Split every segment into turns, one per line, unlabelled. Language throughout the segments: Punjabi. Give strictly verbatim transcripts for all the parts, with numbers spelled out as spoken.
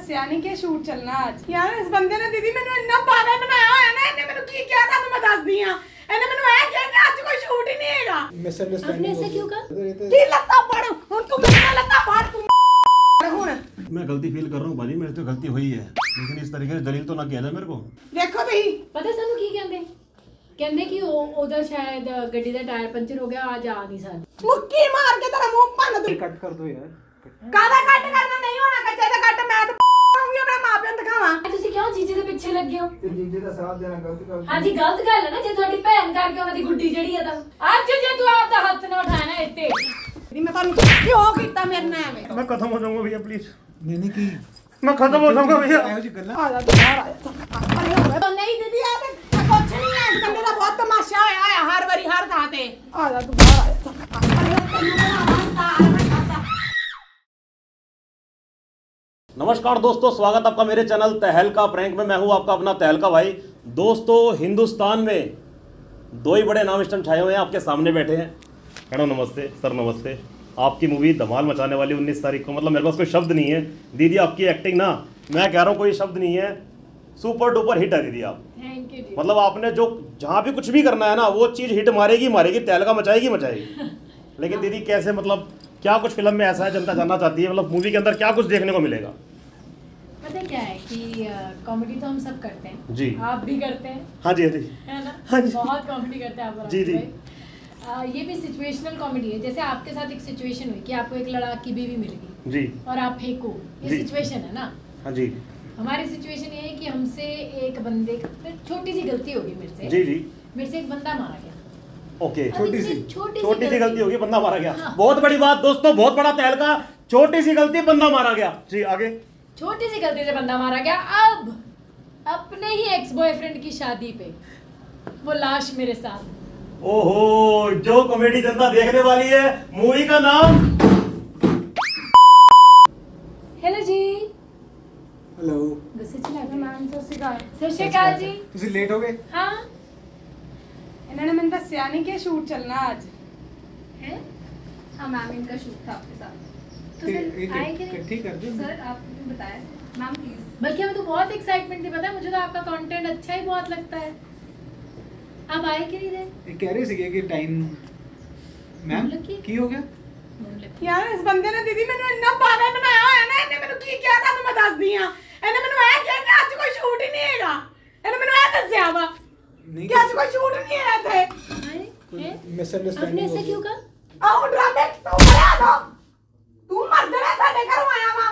दसिया नहीं कि शूट चलना आज। यार इस बंदे ने दीदी मैंने इतना पागल बनाया होया ना, इन्हें मैंने की क्या था मैं दस दी हां। इन्हें मैंने ऐ कह के आज कोई शूट ही नहीं हैगा।
मिसअंडरस्टैंडिंग
आपने ऐसा क्यों कहा?
की लत्ता फाड़ हुन तू मेरा लत्ता फाड़ तू हुन।
मैं गलती फील कर रहा हूं भाजी, मेरे से गलती हुई है, लेकिन इस तरीके से दलील तो ना किया जाए मेरे को।
देखो भाई
पता सानू की कहंदे कहंदे कि उधर शायद गड्डी दा टायर पंचर हो गया, आज आ नहीं सकदी।
मुक्की मार के तेरा मुंह भन्न दूं।
कट कर दो यार।
कादा कट करना नहीं होना, कच्चे दा कट मैं तो आऊंगी अपने मां-पियो ਨੂੰ ਦਿਖਾਵਾਂ।
ਤੁਸੀਂ ਕਿਉਂ ਜੀਜੇ ਦੇ ਪਿੱਛੇ ਲੱਗੇ ਹੋ?
ਤੇ ਜੀਜੇ ਦਾ ਸਾਥ ਦੇਣਾ ਗਲਤ ਗੱਲ।
ਹਾਂਜੀ ਗਲਤ ਗੱਲ ਹੈ ਨਾ, ਜੇ ਤੁਹਾਡੀ ਭੈਣ ਕਰਕੇ ਉਹਨਾਂ ਦੀ ਗੁੱਡੀ ਜਿਹੜੀ ਆ ਤਾਂ ਅੱਜ ਜੇ ਤੂੰ ਆਪਦਾ ਹੱਥ ਨਾ ਉਠਾਣਾ ਇੱਥੇ
ਨਹੀਂ ਮੈਂ ਤੁਹਾਨੂੰ ਕਿਉਂ ਕੀਤਾ ਮੇਰੇ ਨਾਲ ਐਵੇਂ।
मैं खत्म हो जाऊंगा भैया प्लीज,
नहीं नहीं की
मैं खत्म हो जाऊंगा भैया।
ਇਹੋ ਜੀ ਗੱਲਾਂ
ਆ ਜਾ ਬਾਹਰ ਆ ਜਾ। ਅਰੇ ਹੋਵੇ ਤਾਂ ਨਹੀਂ ਦੀਦੀ ਆ ਤੇ ਕੁਛ ਨਹੀਂ ਹੈ, ਇਸ ਬੰਦੇ ਦਾ ਬਹੁਤ ਤਮਾਸ਼ਾ ਹੋਇਆ ਹੋਇਆ ਹਰ ਵਾਰੀ ਹਰ ਥਾਂ ਤੇ। ਆ ਜਾ ਤੂੰ ਬਾਹਰ ਆ ਜਾ। ਅਰੇ ਤੈਨੂੰ ਬਣਾ ਬੰਦਾ।
नमस्कार दोस्तों, स्वागत आपका मेरे चैनल तहलका प्रैंक में। मैं हूं आपका अपना तहलका भाई। दोस्तों हिंदुस्तान में दो ही बड़े नाम इस टाइम छाए हुए हैं, आपके सामने बैठे हैं। मैडम नमस्ते, सर नमस्ते। आपकी मूवी धमाल मचाने वाली उन्नीस तारीख को, मतलब मेरे पास कोई शब्द नहीं है दीदी, आपकी एक्टिंग ना, मैं कह रहा हूँ कोई शब्द नहीं है, सुपर डुपर हिट है दीदी आप।
थैंक यू जी।
मतलब आपने जो जहाँ भी कुछ भी करना है ना वो चीज़ हिट मारेगी मारेगी, तहलका मचाएगी मचाएगी। लेकिन दीदी कैसे, मतलब क्या कुछ फिल्म में ऐसा है जनता जानना चाहती है, मतलब मूवी के अंदर क्या कुछ देखने को मिलेगा?
पता क्या है कि कॉमेडी तो हम सब करते हैं
जी,
आप भी करते हैं,
हाँ जी हाँ जी
है ना?
हाँ जी।
बहुत कॉमेडी करते हैं आप
जी जी।
आ, ये भी सिचुएशनल कॉमेडी है। जैसे आपके साथ एक सिचुएशन हुई कि आपको एक लड़ाक की बीवी मिल गई
जी
और आप फेंको, ये
जी।
सिचुएशन है ना।
हाँ जी
हमारी सिचुएशन ये है कि हमसे एक बंदे, छोटी सी गलती होगी मेरे से,
जी जी
मेरे से एक बंदा मारा गया।
ओके,
अब
छोटी
इतनी
सी
छोटी
छोटी सी गलती होगी, बंदा मारा गया।
हाँ।
बहुत बड़ी बात दोस्तों, बहुत बड़ा तहलका, छोटी सी गलती बंदा मारा गया। जी आगे।
छोटी सी गलती से बंदा मारा गया। अब अपने ही एक्स बॉयफ्रेंड की शादी पे वो लाश मेरे साथ।
ओहो, जो कॉमेडी जनता देखने वाली है, मूवी का नाम।
हेलो जी।
हेलो,
गुस्से चला गए?
ਨਾਮ ਸਤਿ ਸ਼੍ਰੀ ਅਕਾਲ।
सत श्री अकाल जी।
ਤੁਸੀਂ ਲੇਟ ਹੋ ਗਏ।
हाँ
ਇਹਨਾਂ ਨੇ ਮੈਨੂੰ ਦੱਸਿਆ ਨਹੀਂ ਕਿ ਸ਼ੂਟ ਚੱਲਣਾ ਅੱਜ।
है।
हाँ मैम, इनका शूट था आपके साथ।
तो
ਤੇ
फिर
ਇਹ
आए कि नहीं?
इकट्ठी कर दो।
सर आपने बताया मैम प्लीज।
बल्कि हमें तो बहुत एक्साइटमेंट थी, पता है मुझे तो आपका कंटेंट अच्छा ही बहुत लगता है। आप आए कि नहीं थे?
ਇਹ ਕਹਿ ਰਹੇ ਸੀਗੇ ਕਿ ਟਾਈਮ ਮੈਮ
ਲੱਗੀ।
ਕੀ ਹੋ ਗਿਆ?
ਯਾਰ ਇਸ ਬੰਦੇ ਨੇ ਦੀਦੀ ਮੈਨੂੰ ਇੰਨਾ ਪਾਗਲ ਬਣਾਇਆ ਹੋਇਆ ਨਾ, ਇਹਨੇ ਮੈਨੂੰ ਕੀ ਕਿਹਾ ਤੁਹਾਨੂੰ ਮੈਂ ਦੱਸਦੀ ਆ। ਇਹਨੇ ਮੈਨੂੰ ਐ ਕਿਹਾ ਕਿ ਅੱਜ ਕੋਈ ਸ਼ੂਟ ਹੀ ਨਹੀਂ ਹੈਗਾ। ਇਹਨੇ ਮੈਨੂੰ ਐ ਦੱਸਿਆ ਵਾ
ਨਹੀਂ
ਕਿ ਅੱਜ ਕੋਈ ਸ਼ੂਟ ਨਹੀਂ ਹੈ ਇੱਥੇ।
आए हैं? आपने
ਮਿਸਅੰਡਰਸਟੈਂडिੰਗ
ऐसा क्यों कहा?
ਆਹ ਡਰਾਮੇ ਤੂੰ ਕਰਿਆ ਦੋ, ਤੂੰ ਮਰ ਜਾਣਾ ਸਾਡੇ ਘਰੋਂ ਆਇਆ ਵਾ।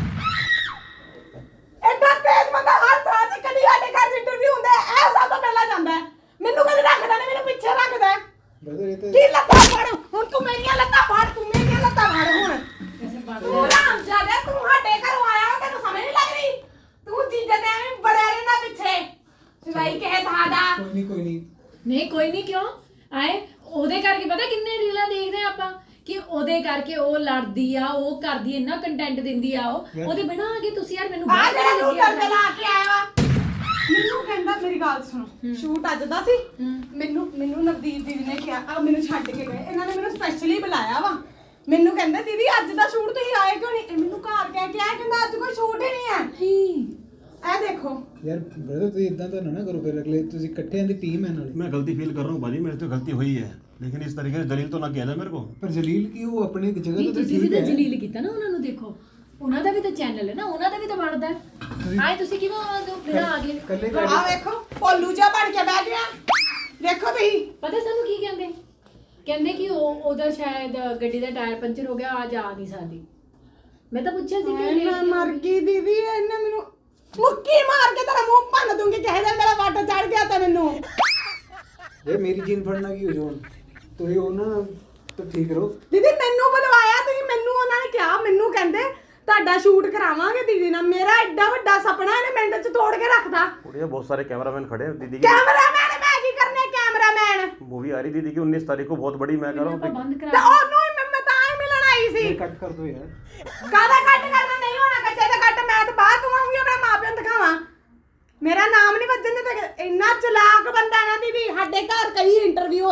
ਐਡਾ ਤੇਜ਼ ਬੰਦਾ ਹਰ ਤਰ੍ਹਾਂ ਦੀ, ਕਦੀ ਸਾਡੇ ਘਰ ਇੰਟਰਵਿਊ ਹੁੰਦਾ ਹੈ, ਇਹ ਸਭ ਤੋਂ ਪਹਿਲਾਂ ਜਾਂਦਾ ਹੈ। ਮੈਨੂੰ ਕਦੇ ਰੱਖਦਾ ਨਹੀਂ, ਮੈਨੂੰ ਪਿੱਛੇ ਰੱਖਦਾ ਹੈ।
ਬ੍ਰਦਰ ਇਹ
ਕੀ
ਤਾਂ
ਲੱਤਾਂ ਫੜ ਹੁਣ, ਤੂੰ ਮੇਰੀਆਂ ਲੱਤਾਂ ਫੜ, ਤੂੰ ਮੇਰੀਆਂ ਲੱਤਾਂ ਫੜ ਹੁਣ।
ऐसे बात
ਤੂੰ ਰਾਮ ਜਾਦਾ, ਤੂੰ ਸਾਡੇ ਘਰੋਂ ਆਇਆ ਵਾ, ਤੈਨੂੰ ਸਮਝ ਨਹੀਂ ਲੱਗ ਰਹੀ? ਤੂੰ ਜੀਜੇ ਦੇ ਐਵੇਂ ਬੜਿਆ ਰਹਿਣਾ ਪਿੱਛੇ, ਸਿਵਾਈ ਕਿਸੇ ਥਾਂ ਦਾ।
ਕੋਈ ਨਹੀਂ ਕੋਈ ਨਹੀਂ।
ਨਹੀਂ ਕੋਈ ਨਹੀਂ, ਕਿਉਂ ਆਏ? ਉਹਦੇ ਕਰਕੇ ਪਤਾ ਕਿੰਨੇ ਰੀਲਾਂ ਦੇਖਦੇ ਆ ਆਪਾਂ ਕਿ ਉਹਦੇ ਕਰਕੇ ਉਹ ਲੜਦੀ ਆ, ਉਹ ਕਰਦੀ, ਇੰਨਾ ਕੰਟੈਂਟ ਦਿੰਦੀ ਆ ਉਹ, ਉਹਦੇ ਬਿਨਾਂ ਆ ਕੇ ਤੁਸੀਂ ਯਾਰ ਮੈਨੂੰ
ਆ
ਬਾਹਰ
ਜਿਹੜਾ ਤੂੰ
ਲੱਗਿਆ
ਕਰ ਲਾ ਕੇ ਆਇਆ ਵਾ। ਮੈਨੂੰ ਕਹਿੰਦਾ, ਮੇਰੀ ਗੱਲ ਸੁਣੋ, ਸ਼ੂਟ ਅੱਜ ਦਾ ਸੀ। ਮੈਨੂੰ ਮੈਨੂੰ ਨਵਦੀਪ ਦੀਦੀ ਨੇ ਕਿਹਾ, ਆ ਮੈਨੂੰ ਛੱਡ ਕੇ ਗਏ, ਇਹਨਾਂ ਨੇ ਮੈਨੂੰ ਸਪੈਸ਼ਲੀ ਬੁਲਾਇਆ ਵਾ। ਮੈਨੂੰ ਕਹਿੰਦਾ ਦੀਦੀ ਅੱਜ ਦਾ ਸ਼ੂਟ ਤੁਸੀਂ ਆਏ ਕਿਉਂ ਨਹੀਂ? ਇਹ ਮੈਨੂੰ ਘਰ ਕਹਿ ਕੇ ਆਇਆ, ਕਹਿੰਦਾ ਅੱਜ ਕੋਈ ਸ਼ੂਟ ਹੀ ਨਹੀਂ ਹੈ।
ਨਹੀਂ
ਇਹ ਦੇਖੋ
ਯਾਰ ਬ੍ਰਦਰ ਤੁਸੀਂ ਇਦਾਂ ਤਾਂ ਨਾ ਕਰੋ, ਫਿਰ ਅਗਲੇ ਤੁਸੀਂ ਇਕੱਠਿਆਂ ਦੀ ਟੀਮ ਹੈ ਨਾਲੇ।
मैं गलती फील कर रहा हूँ भाजी, मेरे से गलती हुई है, लेकिन इस तरीके से दलील तो ना किया जाए मेरे को।
ਪਰ ਜਲੀਲ ਕੀ ਉਹ ਆਪਣੀ ਜਗ੍ਹਾ
ਨਹੀਂ,
ਤੇ ਤਾਂ
ਤੁਸੀਂ ਵੀ
ਠੀਕ
ਤਾਂ
ਹੈ।
ਜਲੀਲ ਕੀਤਾ ਨਾ ਉਹਨਾਂ ਨੂੰ। ਦੇਖੋ ਉਹਨਾਂ ਦਾ ਵੀ ਤਾਂ ਚੈਨਲ ਹੈ ਨਾ, ਉਹਨਾਂ ਦਾ ਵੀ ਤਾਂ ਬਣਦਾ ਹੈ। ਆਏ ਤੁਸੀਂ ਕਿਵੇਂ ਆ ਗਏ ਬਿਨਾਂ ਆ ਗਏ?
ਕੱਲੇ
ਆ ਵੇਖੋ ਭੋਲੂ ਜਿਹਾ ਬਣ ਕੇ ਬਹਿ ਗਿਆ। ਦੇਖੋ ਤੁਸੀਂ
ਪਤਾ ਸਾਨੂੰ ਕੀ ਕਹਿੰਦੇ ਕਹਿੰਦੇ ਕਿ ਉਹ ਉਧਰ ਸ਼ਾਇਦ ਗੱਡੀ ਦਾ ਟਾਇਰ ਪੰਚਰ ਹੋ ਗਿਆ, ਅੱਜ ਆ ਨਹੀਂ ਸਕਦੀ। ਮੈਂ ਤਾਂ ਪੁੱਛਿਆ ਸੀ ਕਿ
ਮੈਂ ਮਰ ਗਈ ਦੀਦੀ, ਇਹਨੇ ਮੈਨੂੰ ਮੁੱਕੀ ਮਾਰ ਕੇ ਤੇਰਾ ਮੂੰਹ ਭੰਨ ਦੂੰਗੀ। ਕਿਸੇ ਦਿਨ ਮੇਰਾ ਵਾਟ ਚੜ ਗਿਆ ਤਾਂ ਮੈਨੂੰ
ਯਾਰ ਮੇਰੀ ਜੀਨ ਫੜਨਾ ਕੀ ਹੋ ਜਾਣ, ਤੁਸੀਂ ਉਹਨਾਂ ਤਾਂ ਠੀਕ ਰਹੋ।
ਦੀਦੀ ਮੈਨੂੰ ਬੁਲਵਾਇਆ ਤੁਸੀਂ, ਮੈਨੂੰ ਉਹਨਾਂ ਨੇ ਕਿਹਾ, ਮੈਨੂੰ ਕਹਿੰਦੇ ਤੁਹਾਡਾ ਸ਼ੂਟ ਕਰਾਵਾਂਗੇ ਦੀਦੀ ਨਾਲ। ਮੇਰਾ ਐਡਾ ਵੱਡਾ ਸੁਪਨਾ ਇਹਨੇ ਮਿੰਟ ਚ ਤੋੜ ਕੇ ਰੱਖਦਾ।
उड़िया बहुत सारे कैमरामैन खड़े हैं दीदी की
ਕੈਮਰਾਮੈਨ ਮੈਂ ਕੀ ਕਰਨੇ? ਕੈਮਰਾਮੈਨ
मूवी आ रही दीदी की उन्नीस तारीख को, बहुत बड़ी। मैं कह रहा हूँ
ਬੰਦ
ਤੇ
ਕਰਾ
ਉਹਨੂੰ ਹੀ ਮੈਂ ਮੈਂ ਤਾਂ ਹੀ ਮਿਲਣ ਆਈ ਸੀ।
ਕੱਟ ਕਰ ਦੋ ਯਾਰ।
ਕਾਹਦਾ ਕੱਟ ਕਰਨਾ ਨਹੀਂ ਹੋਣਾ, ਕੱਚੇ ਦਾ ਕੱਟ ਮੈਂ ਤਾਂ ਬਾਅਦ ਤੋਂ ਆਉਂਗੀ ਆਪਣੇ ਮਾਪਿਆਂ ਨੂੰ ਦਿਖਾਵਾਂ। ਮੇਰਾ ਨਾਮ ਨਹੀਂ ਵੱਜਣ ਦਿੰਦੇ। ਇੰਨਾ ਚਲਾਕ ਬੰਦਾ ਨਾ ਦੀਦੀ, ਸਾਡੇ ਘਰ ਕਈ ਇੰਟਰਵਿਊ ਹੋਏ,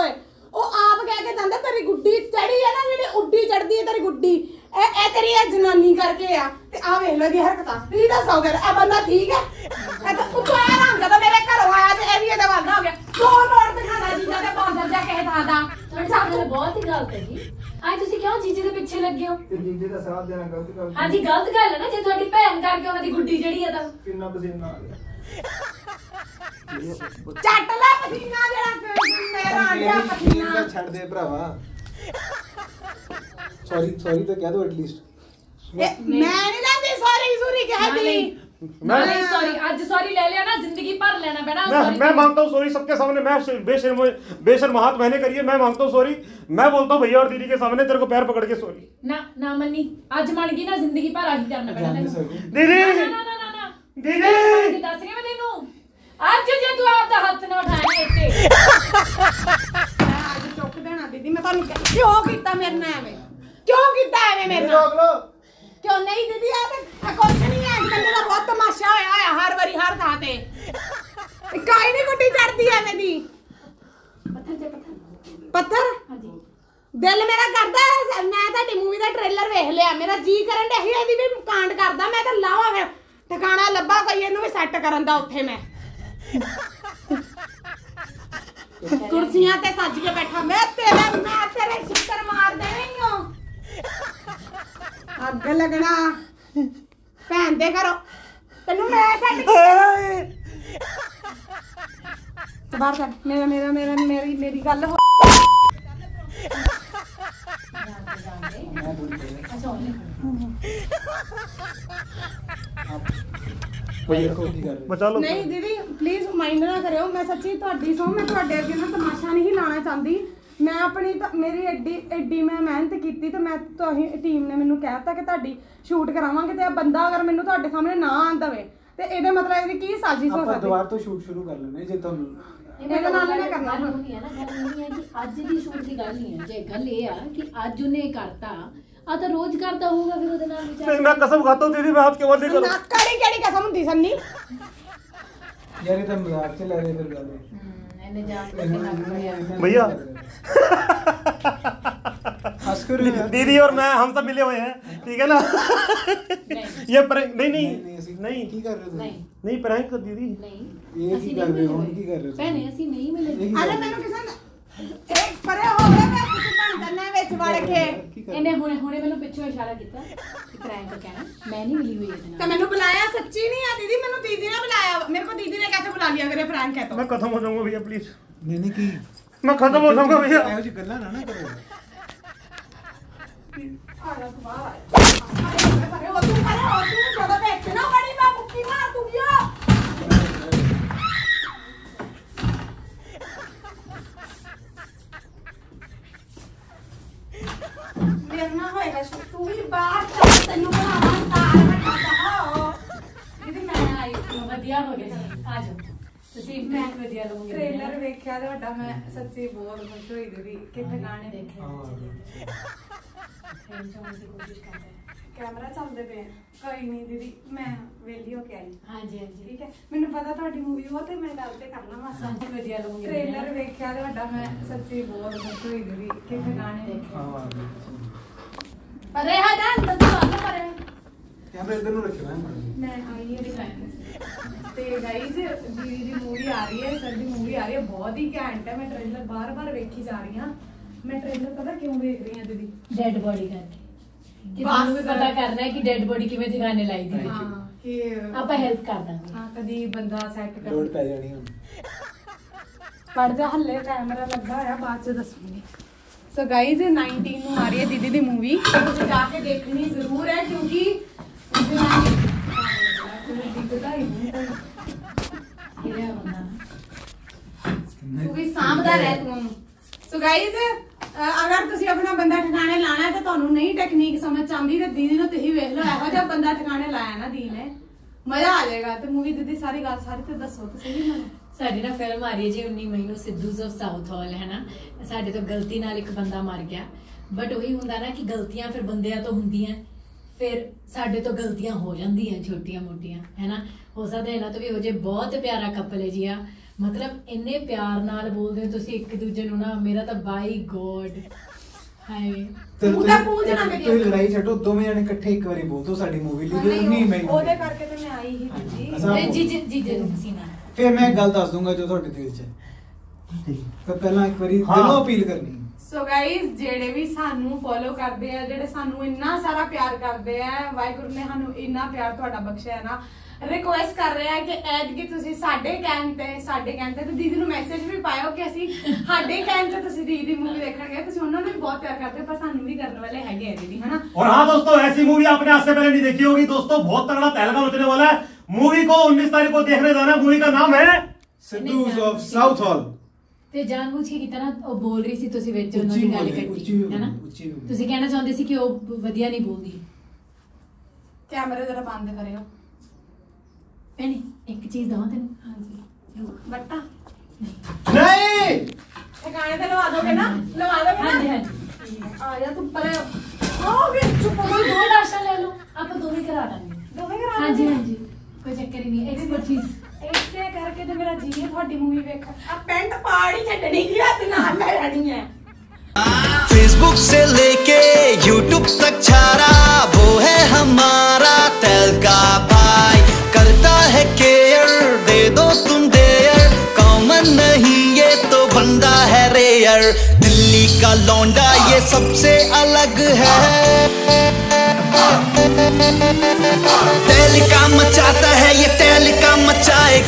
ਉਹ ਆਪ ਕਹਿ ਕੇ ਜਾਂਦਾ ਤੇਰੀ ਗੁੱਡੀ ਚੜੀ ਹੈ ਨਾ ਜਿਹੜੀ ਉੱਡੀ ਚੜਦੀ ਹੈ ਤੇਰੀ ਗੁੱਡੀ ਇਹ ਇਹ ਤੇਰੀ ਇਹ ਜਨਾਨੀ ਕਰਕੇ ਆ ਤੇ ਆ ਵੇਖ ਲੋ ਜੀ ਹਰਕਤਾਂ ਤੁਸੀਂ ਦੱਸੋ ਫਿਰ ਇਹ ਬੰਦਾ ਠੀਕ ਹੈ ਇਹ ਤਾਂ ਉੱਤੋਂ ਆਇਆ ਰੰਗ ਜਦੋਂ ਮੇਰੇ ਘਰੋਂ ਆਇਆ ਤੇ ਇਹ ਵੀ ਇਹਦਾ ਵਾਦਾ ਹੋ ਗਿਆ ਦੋ ਨੋਟ ਦਿਖਾਦਾ ਜੀ ਜਦ ਬਾਂਦਰ ਜਾ ਕੇ ਥਾਂ ਦਾ
ਤੁਹਾਡੇ ਸਾਹਮਣੇ ਬਹੁਤ ਹੀ ਗਲਤ ਹੈ ਜੀ ਅੱਜ ਤੁਸੀਂ ਕਿਉਂ ਜੀਜੇ ਦੇ ਪਿੱਛੇ ਲੱਗੇ ਹੋ
ਤੇ ਜੀਜੇ ਦਾ ਸਾਥ ਦੇਣਾ ਗਲਤ ਗੱਲ
ਹਾਂਜੀ ਗਲਤ ਗੱਲ ਹੈ ਨਾ ਜੇ ਤੁਹਾਡੀ ਭੈਣ ਕਰਕੇ ਉਹਨਾਂ ਦੀ ਗੁੱਡੀ ਜਿਹੜੀ ਆ ਤਾਂ
ਕਿੰਨਾ ਪਸੀਨਾ ਆ ਗਿਆ
ਚੱਟ ਲੈ ਪਸੀਨਾ ਜਿਹੜਾ ਮੇਰਾ ਆਂਡਿਆ
ਤਾਂ
ਪਸੀਨਾ
ਛੱਡ ਦੇ ਭਰਾਵਾ ਸੌਰੀ ਸੌਰੀ ਤਾਂ ਕਹਿ ਦੋ ਐਟਲੀਸਟ
ਇਹ ਮੈਂ ਨਹੀਂ ਲੈਂਦੀ ਸੌਰੀ ਸੂਰੀ ਕਹਿਦੀ
मैं नहीं सॉरी आज सॉरी ले लिया ना जिंदगी भर लेना बेटा
मैं
sorry
मैं मांगता हूँ सॉरी सबके सामने मैं बेशर्म बेशर्माहत मैंने करी है मैं मांगता हूँ सॉरी मैं बोलता हूँ भैया और दीदी के सामने तेरे को पैर पकड़ के सॉरी
ना ना मन्नी आज मान गई ना जिंदगी भर आही करना बेटा तेनू
दीदी
ना ना ना ना ना
दीदी
दीदी दस रही मैं तेनू आज जे तू आपदा हाथ ना उठाया इत्ते
ਮੈਂ ਅੱਜ ਚੁੱਕ ਦੇਣਾ ਦੀਦੀ ਮੈਂ ਤੁਹਾਨੂੰ ਕਹਿ- ਕਿਉਂ ਕੀਤਾ ਮੇਰੇ ਨਾਲ ਐਵੇਂ ਕਿਉਂ ਕੀਤਾ ਐਵੇਂ ਮੇਰੇ ਨਾਲ
ਲੋ
ਕਿਉਂ ਨਹੀਂ ਦੀਦੀ ਆ ਤੇ ਆ ਕੁਛ ਨਹੀਂ ਹੈ ਇਸ ਬੰਦੇ ਦਾ ਬਹੁਤ ਤਮਾਸ਼ਾ ਹੋਇਆ ਹੋਇਆ ਹਰ ਵਾਰੀ ਹਰ ਥਾਂ ਤੇ ਇਹ ਕਾਈ ਨਹੀਂ ਗੁੱਡੀ ਚੜਦੀ ਐਵੇਂ ਦੀ
पत्थर जे पत्थर
ਪੱਥਰ
हां जी
ਦਿਲ ਮੇਰਾ ਕਰਦਾ ਹੈ, ਮੈਂ ਤੁਹਾਡੀ ਮੂਵੀ ਦਾ ਟ੍ਰੇਲਰ ਵੇਖ ਲਿਆ ਮੇਰਾ ਜੀ ਕਰਨ ਡਿਆ ਸੀ ਇਹਦੀ ਵੀ ਕਾਂਡ ਕਰਦਾ ਮੈਂ ਤਾਂ ਲਾਵਾਂ ਫਿਰ ਟਿਕਾਣਾ ਲੱਭਾ ਕੋਈ ਇਹਨੂੰ ਵੀ ਸੈੱਟ ਕਰਨ ਦਾ ਉੱਥੇ ਮੈਂ ਕੁਰਸੀਆਂ ਤੇ ਸੱਜ ਕੇ ਬੈਠਾ ਮੈਂ ਤੇਰੇ ਮੈਂ ਤੇਰੇ ਛਿੱਤਰ ਮਾਰ ਦੇਣੀ ਹਾਂ ਅੱਗ ਲੱਗਣਾ ਭੈਣ ਦੇ ਘਰੋਂ ਤੈਨੂੰ ਮੈਂ ਸੈੱਟ ਬਾਹਰ ਕਰ ਮੇਰਾ ਮੇਰਾ ਮੇਰਾ ਮੇਰੀ ਮੇਰੀ ਗੱਲ ਹੋ
अच्छा ओनली
बचा लो
ਨਹੀਂ ਦੀਦੀ ਪਲੀਜ਼ ਮਾਈਂਡ ਨਾ ਕਰਿਓ ਮੈਂ ਸੱਚੀ ਤੁਹਾਡੀ ਸੋ ਮੈਂ ਤੁਹਾਡੇ ਅੱਗੇ ਨਾ ਤਮਾਸ਼ਾ ਨਹੀਂ ਲਾਣਾ ਚਾਹੁੰਦੀ ਮੈਂ ਆਪਣੀ ਤਾਂ ਮੇਰੀ ਐਡੀ ਐਡੀ ਮੈਂ ਮਿਹਨਤ ਕੀਤੀ ਤੇ ਮੈਂ ਤੁਹਾਡੀ ਟੀਮ ਨੇ ਮੈਨੂੰ ਕਹਿਤਾ ਕਿ ਤੁਹਾਡੀ ਸ਼ੂਟ ਕਰਾਵਾਂਗੇ ਤੇ ਇਹ ਬੰਦਾ ਅਗਰ ਮੈਨੂੰ ਤੁਹਾਡੇ ਸਾਹਮਣੇ ਨਾ ਆਂਦਾ ਵੇ ਤੇ ਇਹਦੇ ਮਤਲਬ ਇਹਦੀ ਕੀ ਸਾਜ਼ਿਸ਼ ਹੋ
ਆਪਾਂ
ਸਕਦੀ
ਦੁਬਾਰਾ ਤੋਂ ਸ਼ੂਟ ਸ਼ੁਰੂ ਕਰ ਲੈਣੇ ਜੇ ਤੁਹਾਨੂੰ
ਇਹਦੇ ਨਾਲ ਮੈਂ ਕਰਨਾ ਨਹੀਂ ਹੈ ਨਾ ਗੱਲ ਨਹੀਂ ਹੈ ਕਿ ਅੱਜ ਦੀ ਸ਼ੂਟ ਦੀ ਗੱਲ ਨਹੀਂ ਹੈ ਜੇ ਗੱਲ ਇਹ ਆ ਕਿ ਅੱਜ ਉਹਨੇ ਕਰਤਾ ਆ ਤਾਂ ਰੋਜ਼ करता होगा फिर ਉਹਦੇ ਨਾਲ ਵਿਚਾਰ
मैं कसम खाता हूँ दीदी मैं हाथ के बाद नहीं करूँ
ਨਾ ਕਿਹੜੀ ਕਿਹੜੀ ਕਸਮ ਹੁੰਦੀ ਸੰਨੀ
ਯਾਰ ਇਹ ਤਾਂ ਮਜ਼ਾਕ ਚ ਲੈ ਰਹੇ ਫਿਰ ਗੱਲ
ਇਹਨੇ ਜਾਣ ਕੇ ਹੱਥ ਬਣਿਆ
भैया
ਹੱਸ ਕਰ ਰਹੇ ਯਾਰ
दीदी और मैं हम सब मिले हुए हैं ठीक है ना ये प्रैंक नहीं नहीं
ਨਹੀਂ ਅਸੀਂ
नहीं
ਕੀ ਕਰ ਰਹੇ ਹੋ ਤੁਸੀਂ?
ਨਹੀਂ
नहीं प्रैंक दीदी
ਨਹੀਂ
ਇਹ ਕੀ ਕਰ ਰਹੇ ਹੋ ਹੁਣ ਕੀ ਕਰ ਰਹੇ ਹੋ
ਭੈਣੇ ਅਸੀਂ ਨਹੀਂ ਮਿਲੇ
ਇਹ ਕੀ
ਅਰੇ
ਕਰ ਰਹੇ
ਮੈਨੂੰ ਕਿਸੇ ਨੇ ਇੱਕ ਪਰੇ ਹੋ ਗਏ ਮੈਂ ਕੁਝ ਬਣ ਕਰਨਾ ਵਿੱਚ ਵੜ ਕੇ
ਹੋ? ਕੀ ਕਰ ਰਹੇ
ਇਹਨੇ ਹੁਣੇ ਹੁਣੇ ਮੈਨੂੰ ਪਿੱਛੋਂ ਇਸ਼ਾਰਾ ਕੀਤਾ ਕਿ ਪ੍ਰੈਂਕ ਕਹਿਣਾ ਮੈਂ ਨਹੀਂ ਮਿਲੀ ਹੋਈ ਇਹਦੇ
ਤੇ
ਨਾਲ
ਮੈਨੂੰ ਬੁਲਾਇਆ ਸੱਚੀ ਨਹੀਂ ਆ ਦੀਦੀ ਮੈਨੂੰ ਦੀਦੀ ਨੇ ਬੁਲਾਇਆ ਮੇਰੇ को दीदी ने कैसे बुला लिया अगर ये प्रैंक है तो
मैं खत्म हो जाऊंगा भैया प्लीज
ਨਹੀਂ ਨਹੀਂ ਕੀ
मैं खत्म हो जाऊंगा भैया
ਇਹੋ ਜਿਹੀ ਗੱਲਾਂ ਨਾ ਨਾ ਕਰੋ
आजा तू बाहर आ परे हो तू परे हो तू ज्यादा बैठ ना बड़ी मैं मुक्की मार दूंगी मेरे ना होएगा तू भी बाहर चल तेनू बनावा तार हटा दहो
ਦੀਦੀ ਮੈਂ ਆਈ ਸੀ ਵਧੀਆ ਹੋ ਗਿਆ ਜੀ ਆ ਜਾਓ ਤੁਸੀਂ ਮੈਂ ਵਧੀਆ ਲਵਾਂਗੇ
ट्रेलर ਵੇਖਿਆ ਤੇ ਵੱਡਾ ਮੈਂ ਸੱਚੀ ਬਹੁਤ ਖੁਸ਼ ਹੋਈ ਦੀਦੀ ਕਿੱਥੇ ਗਾਣੇ
ਦੇਖੇ
ਹਾਂ
ਫਰੇਮ ਚ ਆਉਣ ਦੀ ਕੋਸ਼ਿਸ਼ ਕਰ ਰਹੇ
ਕੈਮਰਾ ਚੱਲਦੇ ਪਏ ਕੋਈ ਨਹੀਂ ਦੀਦੀ ਮੈਂ ਵੇਲੀ ਹੋ ਕੇ ਆਈ
ਹਾਂਜੀ ਹਾਂਜੀ
ਠੀਕ ਹੈ ਮੈਨੂੰ ਪਤਾ ਤੁਹਾਡੀ ਮੂਵੀ ਉਹ ਤੇ ਮੈਂ ਗੱਲ ਤੇ ਕਰਨਾ ਮਾਸਾ
ਸਾਨੂੰ ਵਧੀਆ ਲਵਾਂਗੇ
ਟ੍ਰੇਲਰ ਵੇਖਿਆ ਤੇ ਵੱਡਾ ਮੈਂ ਸੱਚੀ ਬਹੁਤ ਖੁਸ਼ ਹੋਈ ਦੀਦੀ ਕਿੱਥੇ ਗਾਣੇ
ਦੇਖੇ
ਹਾਂ
ਪਰੇ ਹਾਂ ਜਾਂ ਅੰਦਰ ਤੋਂ ਆਉਂਦਾ ਪਰੇ
ਕੈਮਰਾ ਇੱਧਰ ਨੂੰ ਰੱਖਣਾ ਹੈ ਮਾੜਾ
ਮੈਂ ਆਈ ਇਹ ਦਿਖਾਇਆ ਤੇ ਗਾਈਜ਼ ਦੀਦੀ ਦੀ ਮੂਵੀ ਆ ਰਹੀ ਹੈ ਸਰ ਦੀ ਮੂਵੀ ਆ ਰਹੀ ਹੈ ਬਹੁਤ ਹੀ ਘੈਂਟ ਹੈ ਮੈਂ ਟ੍ਰੇਲਰ ਬਾਰ-ਬਾਰ ਵੇਖੀ ਜਾ ਰਹੀ ਹਾਂ ਮੈਂ ਟ੍ਰੇਲਰ ਪਤਾ ਕਿਉਂ ਵੇਖ ਰਹੀ ਹਾਂ ਦੀਦੀ
ਡੈਡ ਬੋਡੀ ਕਰਕੇ ਕਿ ਤੁਹਾਨੂੰ ਵੀ ਪਤਾ ਕਰਨਾ ਹੈ ਕਿ ਡੈਡ ਬੋਡੀ ਕਿਵੇਂ ਜਗਾਨੇ ਲਾਈਦੀ ਹੈ
ਹਾਂ ਕਿ
ਆਪਾਂ ਹੈਲਪ ਕਰ ਦਾਂਗੇ
ਹਾਂ ਕਦੀ ਬੰਦਾ ਸੈੱਟ ਕਰ
ਲੋੜ ਪੈ ਜਾਣੀ ਹੁਣ
ਪੜ ਜਾ ਹੱਲੇ ਕੈਮਰਾ ਲੱਗਾ ਹੋਇਆ ਬਾਅਦ ਚ ਦੱਸੂਗੀ ਸੋ ਗਾਈਜ਼ ਉਨੱਤੀ ਨੂੰ ਆ ਰਹੀ ਹੈ ਦੀਦੀ ਦੀ ਮੂਵੀ ਤੁਸੀਂ ਜਾ ਕੇ ਦੇਖਣੀ ਜ਼ਰੂਰ ਹੈ ਕਿਉਂਕਿ ਦਿਖਦਾ ਹੀ ਨਹੀਂ
ਕਿਹੜਾ ਬੰਦਾ
ਤੂੰ ਵੀ ਸਾਂਭਦਾ ਰਹਿ ਤੂੰ ਉਹਨੂੰ ਸੋ ਗਾਈਜ਼ ਅਗਰ ਤੁਸੀਂ ਆਪਣਾ ਬੰਦਾ ਠਿਕਾਣੇ ਲਾਣਾ ਹੈ ਤਾਂ ਤੁਹਾਨੂੰ ਨਹੀਂ ਟੈਕਨੀਕ ਸਮਝ ਆਉਂਦੀ ਤੇ ਦੀਦੀ ਨੂੰ ਤੁਸੀਂ ਵੇਖ ਲਓ ਇਹੋ ਜਿਹਾ ਬੰਦਾ ਠਿਕਾਣੇ ਲਾਇਆ ਨਾ ਦੀ ਨੇ ਮਜ਼ਾ ਆ ਜਾਏਗਾ ਤੇ ਮੂਵੀ ਦੀਦੀ ਸਾਰੀ ਗੱਲ ਸਾਰੀ ਤੇ ਦੱਸੋ ਤੇ ਸਹੀ ਮੈਨੂੰ
ਸਾਡੀ ਨਾ ਫਿਲਮ ਆ ਰਹੀ ਹੈ ਜੀ ਉੱਨੀ ਮਈ ਨੂੰ ਸਿੱਧੂਜ਼ ਆਫ ਸਾਊਥ ਹਾਲ ਹੈ ਨਾ ਸਾਡੇ ਤੋਂ ਗਲਤੀ ਨਾਲ ਇੱਕ ਬੰਦਾ ਮਰ ਗਿਆ ਬਟ ਉਹੀ ਹੁੰਦਾ ਨਾ ਕਿ ਗਲਤੀਆਂ ਫਿਰ ਬੰਦਿਆਂ ਤੋਂ ਹੁੰਦੀਆਂ ਫਿਰ ਸਾਡੇ ਤੋਂ ਗਲਤੀਆਂ ਹੋ ਜਾਂਦੀਆਂ ਛੋਟੀਆਂ ਮੋਟੀਆਂ ਹੈ ਨਾ ਹੋ ਸਕਦਾ ਇਹਨਾਂ ਤੋਂ ਵੀ ਹੋ ਜੇ ਬਹੁਤ ਪਿਆਰਾ ਕਪਲ ਹੈ ਜੀ ਆ ਮਤਲਬ ਇੰਨੇ ਪਿਆਰ ਨਾਲ ਬੋਲਦੇ ਹੋ ਤੁਸੀਂ ਇੱਕ ਦੂਜੇ ਨੂੰ ਨਾ, ਮੇਰਾ ਤਾਂ ਬਾਈ ਗੋਡ ਹਾਏ।
ਤੇ
ਤੂੰ ਤਾਂ ਪੂੰਝ ਨਾ ਮੇਰੀ
ਤੁਸੀਂ ਲੜਾਈ ਛੱਡੋ, ਦੋਵੇਂ ਜਣੇ ਇਕੱਠੇ ਇੱਕ ਵਾਰੀ ਬੋਲ ਦੋ ਸਾਡੀ ਮੂਵੀ ਲਈ ਨਹੀਂ ਮੈਂ
ਉਹਦੇ ਕਰਕੇ ਤੇ ਮੈਂ ਆਈ ਹੀ ਜੀ।
ਅਸਾਂ
ਤੇ ਜੀਜੇ ਜੀਜੇ ਨੂੰ ਪਸੀਨਾ
ਫਿਰ ਮੈਂ ਇੱਕ ਗੱਲ ਦੱਸ ਦੂੰਗਾ ਜੋ ਤੁਹਾਡੇ ਦਿਲ 'ਚ ਹੈ, ਪਰ ਪਹਿਲਾਂ ਇੱਕ ਵਾਰੀ
ਹਾਂ।
ਦਿਲੋਂ ਅਪੀਲ ਕਰਨੀ।
ਸੋ ਗਾਇਜ਼, ਜਿਹੜੇ ਵੀ ਸਾਨੂੰ ਫੋਲੋ ਕਰਦੇ ਆ, ਜਿਹੜੇ ਸਾਨੂੰ ਇੰਨਾ ਸਾਰਾ ਪਿਆਰ ਕਰਦੇ ਆ, ਵਾਹਿਗੁਰੂ ਨੇ ਸਾਨੂੰ ਇੰਨਾ ਪਿਆਰ ਤੁਹਾਡਾ ਬਖਸ਼ਿਆ ਹੈ ਨਾ, ਰਿਕੁਐਸਟ ਕਰ ਰਹੇ ਆ ਕਿ ਐਡ ਕਿ ਤੁਸੀਂ ਸਾਡੇ ਕਹਿਣ ਤੇ ਸਾਡੇ ਕਹਿਣ ਤੇ ਤੇ ਦੀਦੀ ਨੂੰ ਮੈਸੇਜ ਵੀ ਪਾਇਓ ਕਿ ਅਸੀਂ ਸਾਡੇ ਕਹਿਣ ਤੇ ਤੁਸੀਂ ਦੀਦੀ ਦੀ ਮੂਵੀ ਦੇਖਣ ਗਏ। ਤੁਸੀਂ ਉਹਨਾਂ ਨੂੰ ਵੀ ਬਹੁਤ ਪਿਆਰ ਕਰਦੇ ਹੋ, ਪਰ ਸਾਨੂੰ ਵੀ ਕਰਨ वाले हैगे दीदी, है ना।
और हाँ दोस्तों, ऐसी मूवी आपने आज से पहले नहीं देखी होगी दोस्तों, बहुत तगड़ा तहलका मचने वाला है। मूवी को उन्नीस तारीख को देखने जाना। मूवी का नाम है
ਸਿੱਧੂਜ਼ ਆਫ ਸਾਊਥ ਹਾਲ।
ਤੇ ਜਾਣਬੁੱਝ ਕੇ ਕੀਤਾ ਨਾ, ਉਹ ਬੋਲ ਰਹੀ ਸੀ ਤੁਸੀਂ ਵਿੱਚ ਉਹਨਾਂ
ਉੱਚੀ
ਦੀ ਗੱਲ
ਬੋਲੀ, ਉੱਚੀ
ਕੱਟੀ
ਬੋਲੀ,
ਹੈ ਨਾ।
ਉੱਚੀ ਬੋਲੀ।
ਤੁਸੀਂ ਕਹਿਣਾ ਚਾਹੁੰਦੇ ਸੀ ਕਿ ਉਹ ਵਧੀਆ ਨਹੀਂ ਬੋਲਦੀ।
ਕੈਮਰੇ ਜਰਾ ਬੰਦ ਕਰਿਓ।
ਭੈਣੇ ਇੱਕ ਚੀਜ਼ ਦਵਾਂ ਤੈਨੂੰ।
ਹਾਂਜੀ ਬੱਟਾ
ਨਹੀਂ
ਠਿਕਾਣੇ ਤੇ ਲਵਾ ਦੋਗੇ ਨਾ, ਲਵਾ ਦੋਗੇ ਨਾ।
ਹਾਂਜੀ ਹਾਂਜੀ
ਆ ਜਾ ਤੂੰ ਪਰੇ ਹੋ ਗਏ ਚੁੱਪ ਹੋ
ਦੋ ਲਾਸ਼ਾਂ ਲੈ ਲਓ, ਆਪਾਂ ਦੋਵੇਂ ਕਰਾ ਦਾਂਗੇ।
ਦੋਵੇਂ ਕਰਾ
ਹਾਂਜੀ ਹਾਂਜੀ ਕੋਈ ਚੱਕਰ ਹੀ ਨਹੀਂ, ਐਕਸਪਰਟਿਜ਼।
ਇਸੇ ਕਰਕੇ ਤੇ ਮੇਰਾ ਜੀ ਹੈ ਤੁਹਾਡੀ ਮੂਵੀ ਵੇਖਣ। ਆ ਪੈਂਟ ਪਾੜੀ ਛੱਡਣੀ ਕੀ ਹੱਥ ਨਾਲ ਲੈ ਜਾਣੀ ਹੈ।
फेसबुक से लेके यूट्यूब तक छारा वो है हमारा तहलका भाई, करता है केयर, दे दो तुम डेयर, कॉमन नहीं ये तो बंदा है रेयर, दिल्ली का लौंडा ये सबसे अलग है, तहलका मचाता है ये तहलका मचाए।